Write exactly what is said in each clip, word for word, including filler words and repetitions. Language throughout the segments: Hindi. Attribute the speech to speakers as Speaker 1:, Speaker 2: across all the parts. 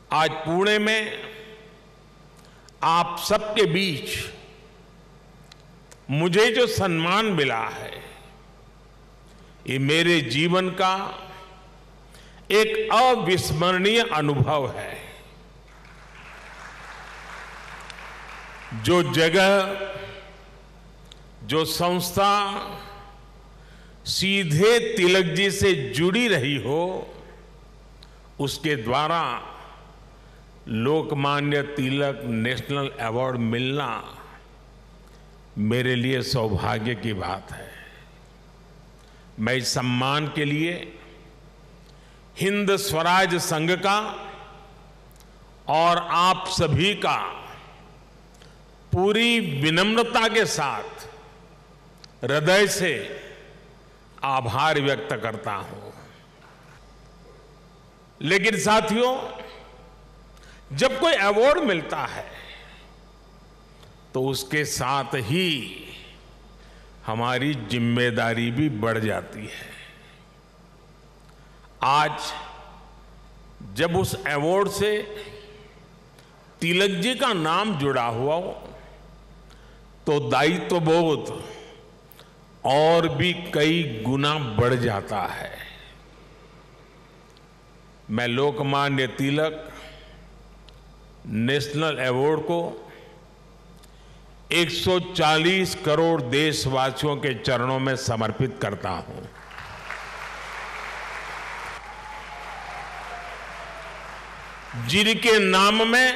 Speaker 1: आज पुणे में आप सबके बीच मुझे जो सम्मान मिला है, ये मेरे जीवन का एक अविस्मरणीय अनुभव है। जो जगह, जो संस्था सीधे तिलक जी से जुड़ी रही हो, उसके द्वारा लोकमान्य तिलक नेशनल अवार्ड मिलना मेरे लिए सौभाग्य की बात है। मैं इस सम्मान के लिए हिंद स्वराज संघ का और आप सभी का पूरी विनम्रता के साथ हृदय से आभार व्यक्त करता हूं। लेकिन साथियों, जब कोई अवार्ड मिलता है तो उसके साथ ही हमारी जिम्मेदारी भी बढ़ जाती है। आज जब उस अवार्ड से तिलक जी का नाम जुड़ा हुआ हो तो दायित्व बोध और भी कई गुना बढ़ जाता है। मैं लोकमान्य तिलक नेशनल अवार्ड को एक सौ चालीस करोड़ देशवासियों के चरणों में समर्पित करता हूं। जिनके नाम में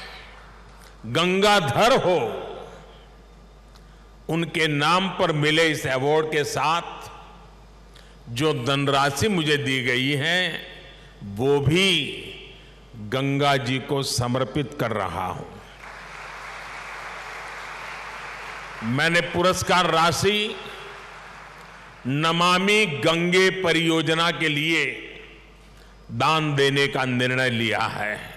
Speaker 1: गंगाधर हो, उनके नाम पर मिले इस अवार्ड के साथ जो धनराशि मुझे दी गई है, वो भी गंगा जी को समर्पित कर रहा हूं। मैंने पुरस्कार राशि नमामि गंगे परियोजना के लिए दान देने का निर्णय लिया है।